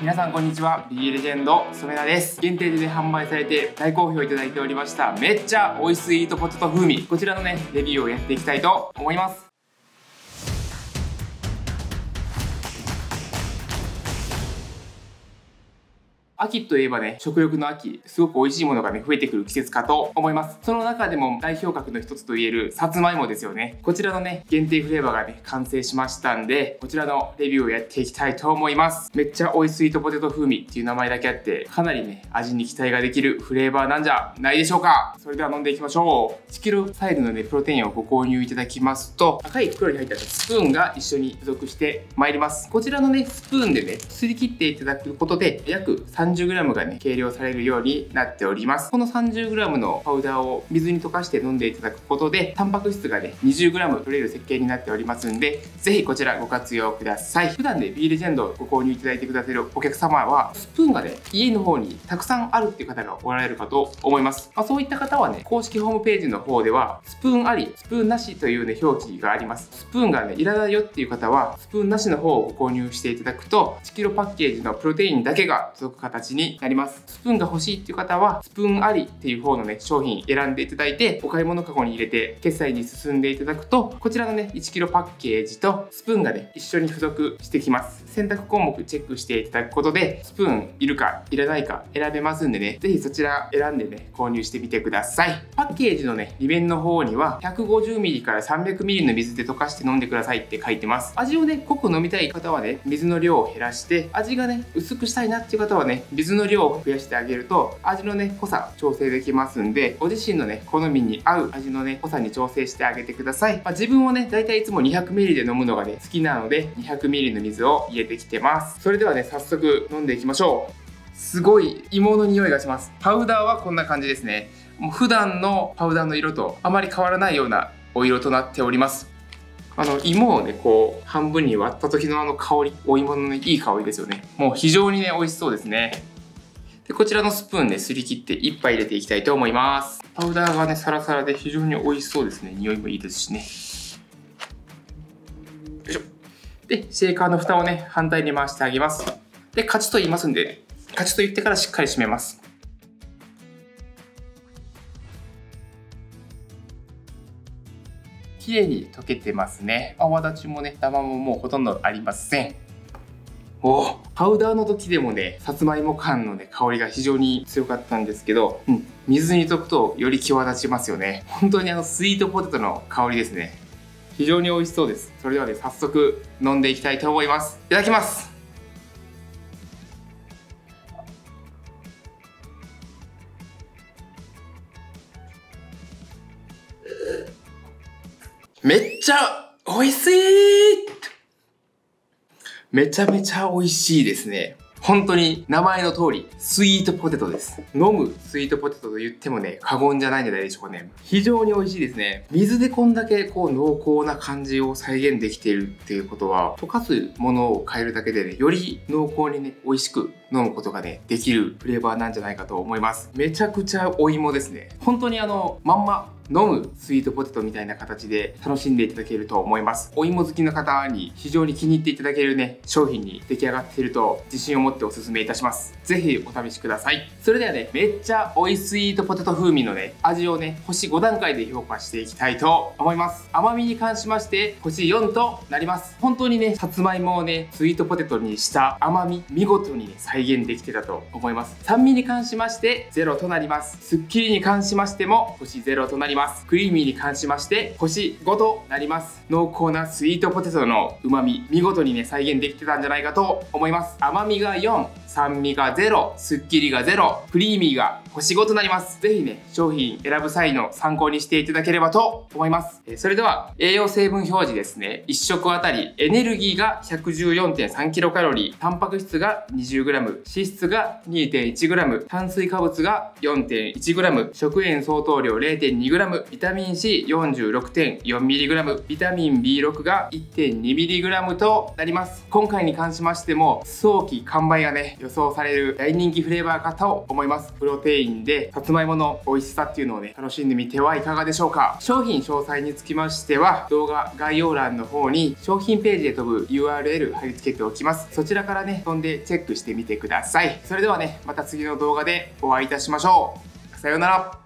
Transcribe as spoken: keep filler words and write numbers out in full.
皆さんこんにちは。 B レジェンド染田です。限定で、ね、販売されて大好評いただいておりましためっちゃ美味しいスイートポテト風味、こちらのねレビューをやっていきたいと思います。秋といえばね、食欲の秋、すごく美味しいものがね、増えてくる季節かと思います。その中でも代表格の一つといえるさつまいもですよね。こちらのね、限定フレーバーがね、完成しましたんで、こちらのレビューをやっていきたいと思います。めっちゃ美味しいスイートポテト風味っていう名前だけあって、かなりね、味に期待ができるフレーバーなんじゃないでしょうか。それでは飲んでいきましょう。いちキロサイズのね、プロテインをご購入いただきますと、赤い袋に入ったスプーンが一緒に付属してまいります。こちらのね、スプーンでね、すり切っていただくことで、約 さんじゅうグラム がね、計量されるようになっております。この さんじゅうグラム のパウダーを水に溶かして飲んでいただくことで、タンパク質がね、にじゅうグラム 取れる設計になっておりますんで、ぜひこちらご活用ください。普段ね、B レジェンドをご購入いただいてくださるお客様は、スプーンがね、家の方にたくさんあるっていう方がおられるかと思います。まあ、そういった方はね、公式ホームページの方では、スプーンあり、スプーンなしというね、表記があります。スプーンがね、いらないよっていう方は、スプーンなしの方をご購入していただくと、いちキロパッケージのプロテインだけが届く形になります。スプーンが欲しいっていう方は、スプーンありっていう方のね、商品選んでいただいて、お買い物カゴに入れて、決済に進んでいただくと、こちらのね、いちキロパッケージとスプーンがね、一緒に付属してきます。選択項目チェックしていただくことで、スプーンいるかいらないか選べますんでね、ぜひそちら選んでね、購入してみてください。パッケージのね、利便の方には、ひゃくごじゅうミリ から さんびゃくミリ の水で溶かして飲んでくださいって書いてます。味をね、濃く飲みたい方はね、水の量を減らして、味がね、薄くしたいなっていう方はね、水の量を増やしてあげると、味のね、濃さ調整できますんで、ご自身のね、好みに合う味のね、濃さに調整してあげてください。まあ、自分はね、だいたいいつも にひゃくミリ で飲むのがね、好きなので、にひゃくミリ の水を入れてきてます。それではね、早速飲んでいきましょう。すごい芋の匂いがします。パウダーはこんな感じですね。もう普段のパウダーの色とあまり変わらないようなお色となっております。あの芋をね、こう半分に割った時のあの香り、お芋のね、いい香りですよね。もう非常にね、美味しそうですね。でこちらのスプーンですり切っていっぱい入れていきたいと思います。パウダーがね、サラサラで非常に美味しそうですね。匂いもいいですしね。よいしょ。で、シェーカーの蓋をね、反対に回してあげます。で、カチッと言いますんで、ね、カチッと言ってからしっかり閉めます。綺麗に溶けてますね。泡立ちもね、ダマももうほとんどありません。おパウダーの時でもね、さつまいも感のね、香りが非常に強かったんですけど、うん、水に溶くとより際立ちますよね。本当にあのスイートポテトの香りですね。非常に美味しそうです。それではね、早速飲んでいきたいと思います。いただきます。めっちゃ美味しい！めちゃめちゃ美味しいですね。本当に名前の通り、スイートポテトです。飲むスイートポテトと言ってもね、過言じゃないんじゃないでしょうかね。非常に美味しいですね。水でこんだけこう濃厚な感じを再現できているっていうことは、溶かすものを変えるだけでね、より濃厚にね、美味しく飲むことがね、できるフレーバーなんじゃないかと思います。めちゃくちゃお芋ですね。本当にあの、まんま、飲むスイートポテトみたいな形で楽しんでいただけると思います。お芋好きの方に非常に気に入っていただけるね、商品に出来上がっていると自信を持ってお勧めいたします。ぜひお試しください。それではね、めっちゃ美味しいスイートポテト風味のね、味をね、星ご段階で評価していきたいと思います。甘みに関しまして星よんとなります。本当にね、さつまいもをね、スイートポテトにした甘み、見事にね、再現できてたと思います。酸味に関しましてゼロとなります。スッキリに関しましても星ゼロとなります。クリーミーに関しまして星ごとなります。濃厚なスイートポテトの旨味、見事にね、再現できてたんじゃないかと思います。甘みがよん、酸味がゼロ、スッキリがゼロ、クリーミーが星ごとなります。ぜひね、商品選ぶ際の参考にしていただければと思います。それでは、栄養成分表示ですね。いち食あたり、エネルギーが ひゃくじゅうよんてんさんキロカロリー、タンパク質が にじゅうグラム、脂質が にてんいちグラム、炭水化物が よんてんいちグラム、食塩相当量 れいてんにグラムラム、ビタミン シーよんじゅうろくてんよんミリグラム、ビタミン ビーろく が いってんにミリグラム となります。今回に関しましても早期完売がね予想される大人気フレーバーかと思います。プロテインでさつまいもの美味しさっていうのをね楽しんでみてはいかがでしょうか。商品詳細につきましては動画概要欄の方に商品ページで飛ぶ ユーアールエル 貼り付けておきます。そちらからね飛んでチェックしてみてください。それではねまた次の動画でお会いいたしましょう。さようなら。